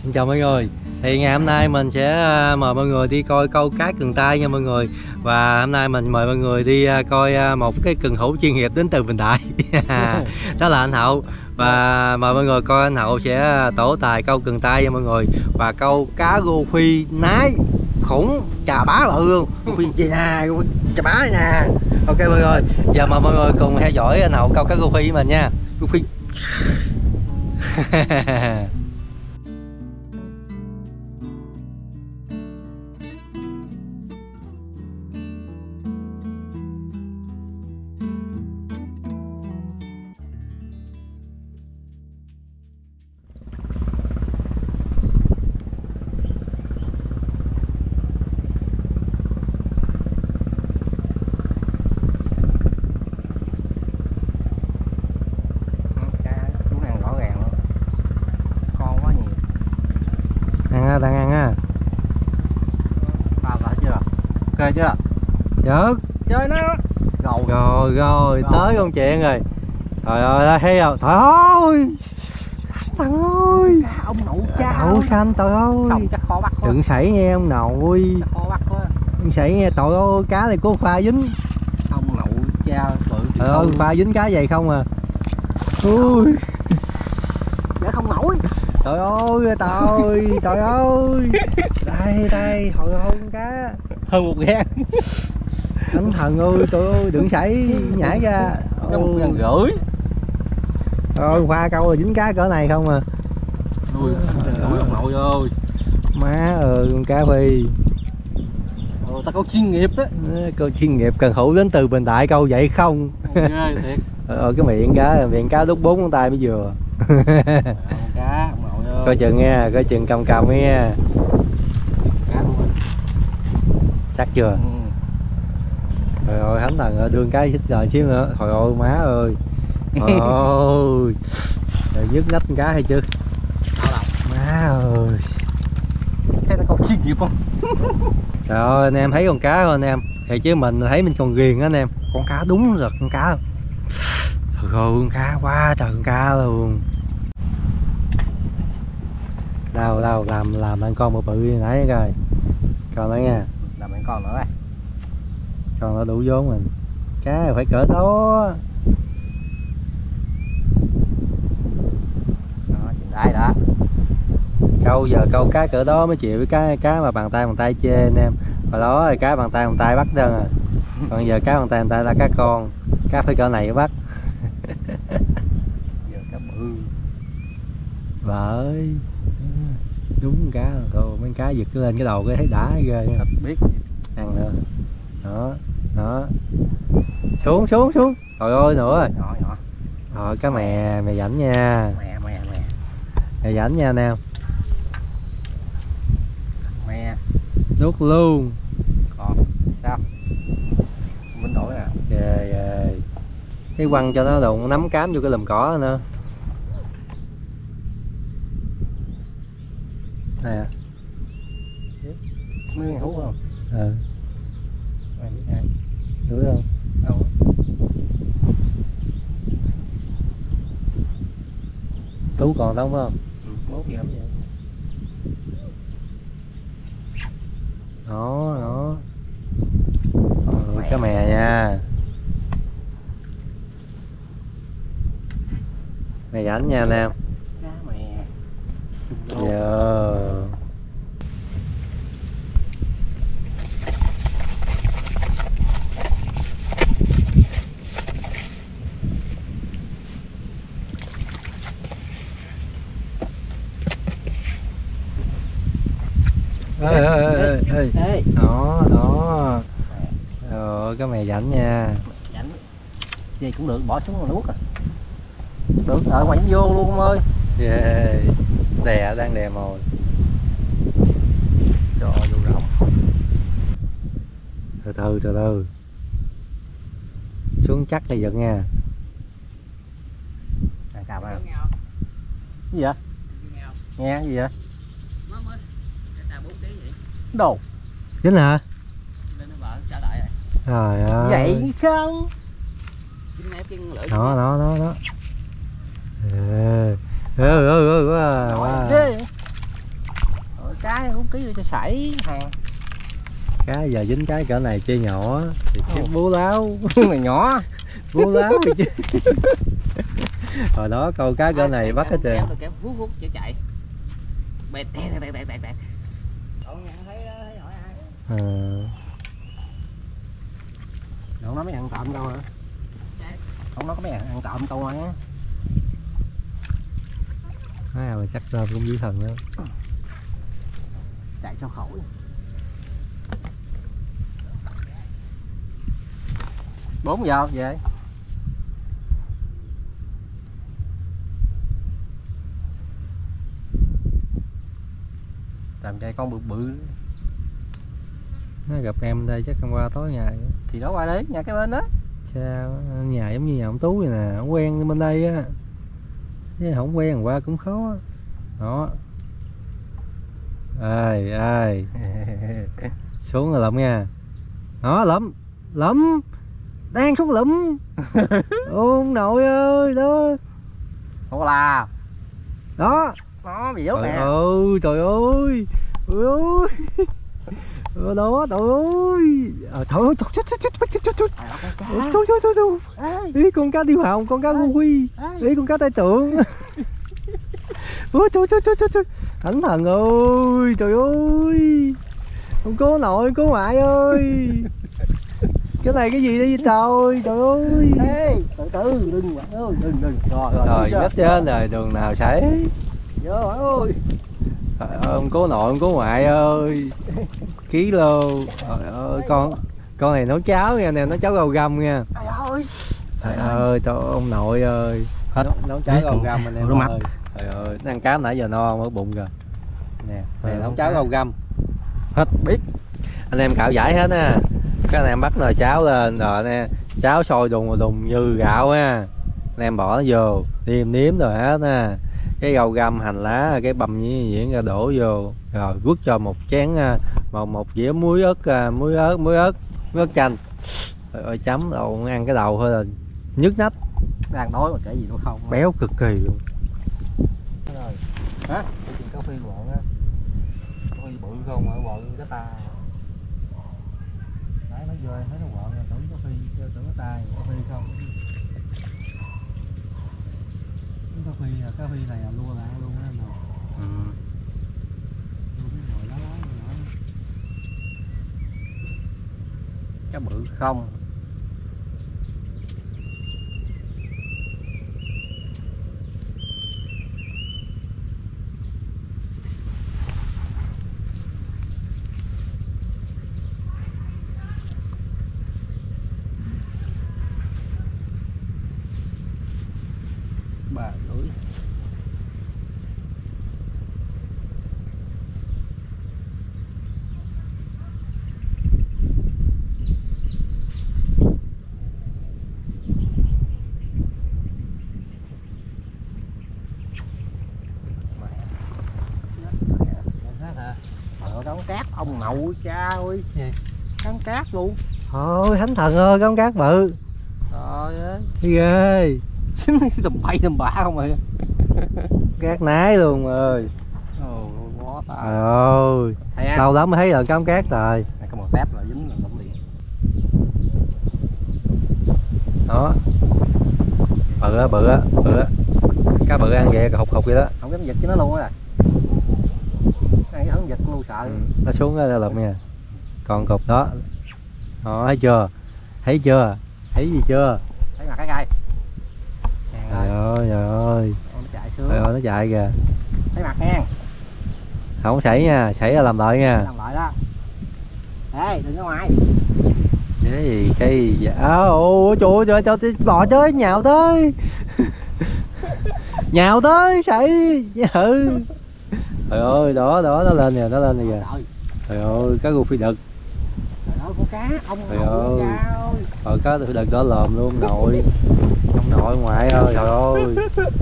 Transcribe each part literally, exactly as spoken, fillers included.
Xin chào mọi người. Thì ngày hôm nay mình sẽ mời mọi người đi coi câu cá cần tay nha mọi người. Và hôm nay mình mời mọi người đi coi một cái cần hữu chuyên nghiệp đến từ Bình Đại. Đó là anh Hậu. Và mời mọi người coi anh Hậu sẽ tổ tài câu cần tay nha mọi người. Và câu cá rô phi nái khủng chà bá bự luôn. Rô phi gì nè, chà bá này nè. Ok mọi người, giờ mời mọi người cùng theo dõi anh Hậu câu cá rô phi với mình nha. Rô phi. Đang ăn á. Bao cả chưa? Ok chưa? Được. Chơi nó. Rồi rồi, rồi. Tới con chuyện rồi. Trời ơi, thấy không? Trời ơi. Thằng ơi. Ông nậu cha. Đậu xanh trời ơi. Không chắc khó bắt quá. Đừng sảy nghe ông nội. Chắc khó bắt quá. Đừng sảy nghe, trời ơi, cá này có pha dính. Ông nậu cha bự. Trời ơi, pha dính cá vậy không à. Ui. Để không nổi. Trời ơi, trời trời ơi. Đây đây, trời ơi con cá Hơn một gan. Thánh thần ơi, trời ơi, đừng sảy nhảy ra. Một gan rưỡi. Rồi pha câu là dính cá cỡ này không à. Ui, ui ông nội ơi. Má ơi, con cá phi. Ồ, ta câu chuyên nghiệp á. Câu chuyên nghiệp cần hữu đến từ Bình Đại câu vậy không? Ghê thiệt. Ờ, cái miệng cá, miệng cá đút bốn con tay mới vừa. Cá, ông nội ơi. Coi chừng nha, coi chừng cầm cầm nha. Cá luôn. Sắc chưa? Ừ. Trời ơi, thánh thần ơi, đương cái xích rồi xíu nữa. Trời ơi, má ơi. Trời ơi. Rồi dứt nách con cá hay chưa? Má ơi. Thế nó câu chuyên nghiệp không? Trời ơi, anh em thấy con cá không anh em? Thì chứ mình thấy mình còn ghiền á anh em. Con cá đúng rồi, con cá. Trời ơi, con cá quá trời con cá luôn. Đâu đâu làm làm ăn con bự bự như nãy coi. Còn nữa nha. Làm ăn con nữa đây. Còn nó đủ vốn mình. Cá phải cỡ đó. Đó, chuyện đây đó. Câu giờ câu cá cỡ đó mới chịu với cá cá mà bàn tay bàn tay chê anh em. Hồi đó thì cá bàn tay bàn tay bắt đơn à. Còn giờ cá bàn tay bàn tay là cá con. Cá phải cỡ này bắt. Giờ cá bự. Bởi đúng cá rồi, mấy cá giật lên cái đầu cái thấy đã ghê nha. Biết Ăn nữa. Đó, đó. Xuống xuống xuống. Trời ơi nữa. Nhỏ nhỏ. Rồi cá mè, mè rảnh nha. Mè mè mè. Mè rảnh nha anh em. Mè. Đút luôn. Còn sao? Mình đổi nè. Ghê ghê. Cái quăng cho nó đụng nắm cám vô cái lùm cỏ nữa. Nè. Nguyên hú không? Ừ. Mày biết ai? Đúng không? Đâu? Tú còn đâu phải không? Ừ, mốt gì không vậy? Đó, đó. Rồi, cá mè nha. Mè rảnh nha anh em. Cá mè. Giờ. Ê ê ê ê. Đó, đó. Rồi, cá mè rảnh nha. Rảnh. Gì cũng được, bỏ xuống mà nuốt à. Được, ở ngoài vô luôn ông ơi. Yeah. Đè, đang đè mồi. Cho vô rộng. Từ từ, từ từ. Xuống chắc là giật nha. À, cào à. Gì vậy? Nghe gì vậy? Đồ. Dính hả? Trời ơi. Vậy không? Đó, đó, đó, đó. Ừ, ừ, ừ, ừ, ừ. cái bốn ký đi cho sảy hàng. Cá giờ dính cái cỡ này chơi nhỏ thì cái bố láo Mày nhỏ bố láo rồi chứ. Hồi đó câu cá cỡ này bắt hết trơn. Kéo kéo hút hút chạy chạy. Bẹt bẹt bẹt bẹt bẹt bẹt. Cậu nhận thấy đó, thấy hỏi ai? À. Cậu nói mấy ăn trộm đâu hả? Cậu nói có mấy ăn trộm tao á. À, mà chắc ra cũng dữ thần đó. Chạy cho khỏi. Bốn giờ về. Làm cho con bự bự. Nó gặp em đây chắc hôm qua tối ngày. Thì đó qua đấy, nhà cái bên đó. Sao nhà giống như nhà ông Tú vậy nè, không quen bên đây á. Chứ không quen qua cũng khó. Đó. Ai ai. Xuống rồi lụm nha. Đó lụm, lụm. Đang xuống lụm. Ông nội ơi, đó. Không là. Đó. Nó bị dốt Trời nè. ơi, trời ơi. Trời ơi. Ở đó, trời ơi. À, trời ơi, chết chết chết chết chết chết. Trời trời trời trời. Ý con cá điêu hồng, con cá gu quy. Ý con cá tai tượng. Ôi trời trời trời trời. Thánh thần ơi, trời ơi. Ông cố nội, cố ngoại ơi. Cái này cái gì đây trời, trời ơi. Ê, từ từ, đừng bạn ơi, đừng đừng. Rồi rồi. Rồi mất chết rồi, đường nào xảy. Vô ơi. Trời ơi, ông cố nội, ông cố ngoại ơi. Ký lô. Trời ơi, con con này nấu cháo nha nè, nấu cháo gầu găm nha. Trời ơi. Trời ơi, trời ông nội ơi. Nấu, nấu cháo gầu găm anh em ơi. Trời ơi, nó ăn cá nãy giờ no ở bụng rồi. Nè, nè nấu cháo gầu găm. Hết biết. Anh em cạo giải hết á. Các anh em bắt nồi cháo lên rồi nè, cháo sôi đùng đùng như gạo ha. Anh em bỏ nó vô, nêm nếm rồi hết nè. Cái gầu găm hành lá, cái băm nhuyễn nhuyễn ra đổ vô, rồi vứt cho một chén một một dĩa muối ớt, muối ớt, muối ớt, muối ớt chanh. Rồi ơi chấm đầu ăn cái đầu thôi là nhức nách. Đang đói mà kể gì đâu không. Béo cực kỳ luôn. Rồi. Hả? Cái chuyện cà phê bọn á. Cà phê bự không mà bự cái ta. Đấy nó vô thấy nó quọn rồi tưởng cà phê tưởng cái tay cà phê không. Cái cà phê là cà phê này là luôn là ăn luôn á nào. Ừ. Cá bự không. Bà lưỡi. Cắn cát ông nội cha ơi. Gì? Cắn cát luôn. Thôi thánh thần ơi, con cát bự. Trời ơi. Ghê. Tùm bay tùm bả không rồi. Cát nái luôn ơi. Ồ, quá ta. Trời ơi. Lâu lắm mới thấy là cám cát rồi. Này có một tép là dính là lắm liền. Đó. Bự á, bự á, bự á. Cá bự ăn vậy, hụt hụt vậy đó. Không dám giật cho nó luôn á. Ăn cái không giật luôn sợ. Ừ, nó xuống đó lụm nha. Còn cục đó. Đó, thấy chưa? Thấy chưa? Thấy gì chưa? Thấy mặt cái gai. Trời ơi, trời ơi. Nó chạy xuống. Trời ơi, nó chạy kìa. Thấy mặt ngang. Không xảy nha, xảy ra làm lợi nha. Làm lợi đó. Ê, đừng có ngoài. Cái gì, cái gì? À, ôi trời ơi, trời ơi, bò tới, nhào tới. Nhào tới, xảy. Ừ. Trời ơi, đó, đó, nó lên nè, nó lên nè kìa. Trời ơi, cá gu phi đực. Trời ơi, con cá, ông Trời nội ơi. ơi. Rồi cá phi đực đó lòm luôn, nội. Ông nội ngoại ơi, trời ơi.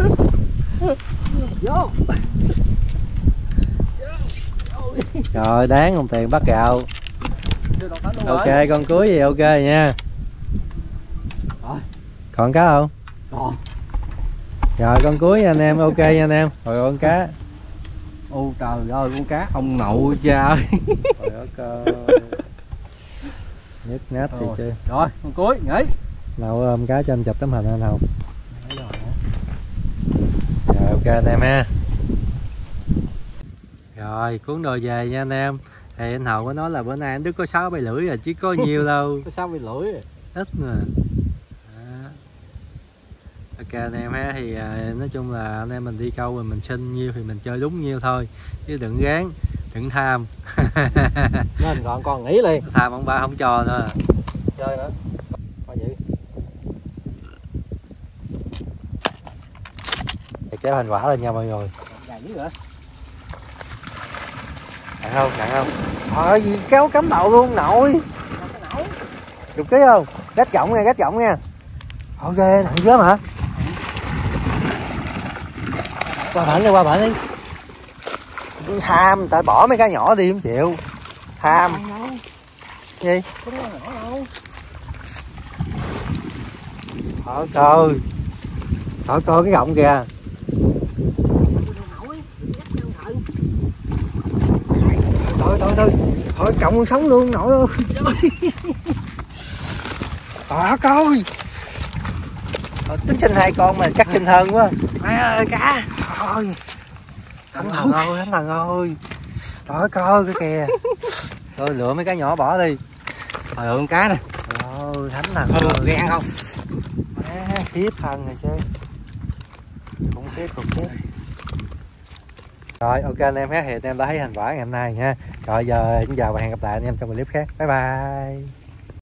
Vô. Trời, đáng không tiền bắt gạo. Ok, con cưới gì ok nha. Còn cá không? Còn. Rồi con cưới nha anh em, ok nha anh em. Rồi con cá. Ô trời ơi, con cá ông nội cha ơi. Trời ơi, nhức nát thì chơi. Rồi, con cuối, nghỉ. Nào ôm cá cho anh chụp tấm hình anh Hậu. Rồi ok anh em ha. Rồi cuốn đồ về nha anh em. Thì anh Hậu có nói là bữa nay anh Đức có sáu bay lưỡi rồi chứ có nhiều đâu. Có sáu bay lưỡi rồi. Ít mà. Đó. Ok anh em ha, thì à, nói chung là anh em mình đi câu rồi mình xin nhiêu thì mình chơi đúng nhiêu thôi, chứ đừng gán, đừng tham. Nên còn con nghỉ liền. Tham ông ba không cho nữa. Chơi nữa. Coi vậy. Thì kéo thành quả lên nha mọi người. Dài dữ rồi. Nặng không? Nặng không? Thôi gì kéo cắm đầu luôn nội. Chục ký không? Gách giọng nha, gách giọng nha. Ok, nặng dữ mà. Qua bển đi, qua bển đi. Tham, tại bỏ mấy cái nhỏ đi không chịu. Tham. Gì? Thôi coi. Thôi coi cái gọng kìa. Thôi thôi thôi. Thôi cộng con sống luôn nội ơi. Trời coi. Thôi, tính sinh hai con mà chắc sinh hơn quá. Má ơi cá. Thôi. Thánh thần ơi, thánh thần ơi. Trời ơi coi cái kìa. Thôi lựa mấy cái nhỏ bỏ đi. Trời ơi con cá nè. Trời thánh thần Thôi ơi. ghê ăn không? Má khiếp thần rồi chơi. Khủng khiếp khủng khiếp. Rồi ok anh em ha, thì anh em đã thấy thành quả ngày hôm nay nha. Rồi giờ xin chào và hẹn gặp lại anh em trong clip khác. Bye bye.